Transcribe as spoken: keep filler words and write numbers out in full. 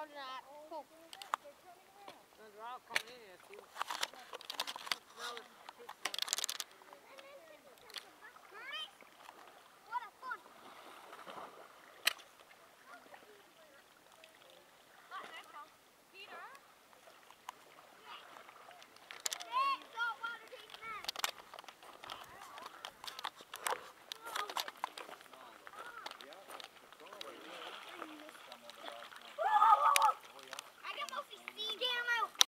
No, they're not. Cool. No, they're all coming in here. See? No, it's